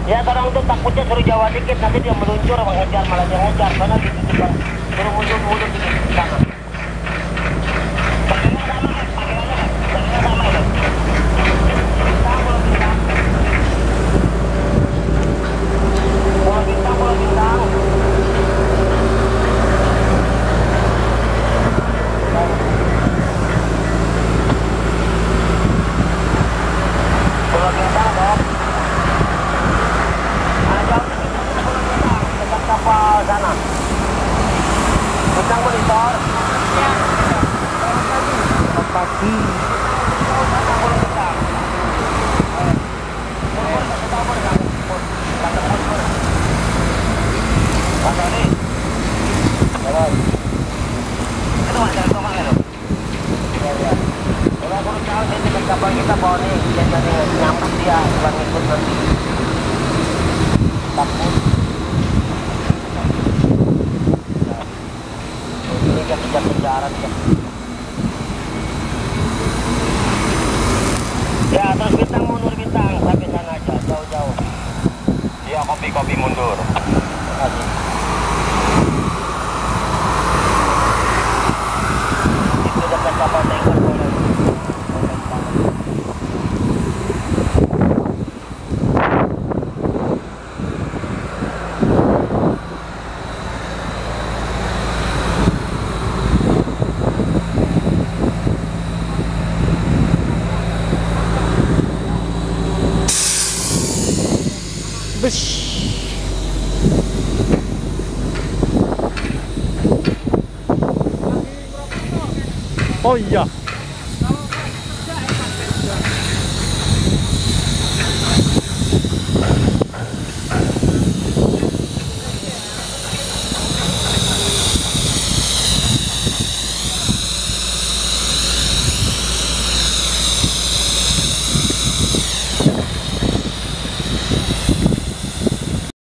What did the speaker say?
Ya kadang tuh takutnya suruh Jawa dikit, nanti dia meluncur mengejar, malah dia ngejar karena di situ bang suruh mundur dikit ke sana. Pakainya sama kan? Pakainya sama itu. Bintang, Pulau Bintang. Pulau Bintang, Pulau Bintang. Pulau Bintang dong. Kapal sana. Bintang monitor. Ya. Pagi. Kapal kita bawa nih, jadi nyambut dia, bukan ikut nanti. Takut. Ini kejar-kejaran ya. Ya terus Bintang mundur Bintang sampai sana aja jauh-jauh. Iya kopi mundur. Terima kasih. Itu dekat kapal tanker boleh. Oh iya.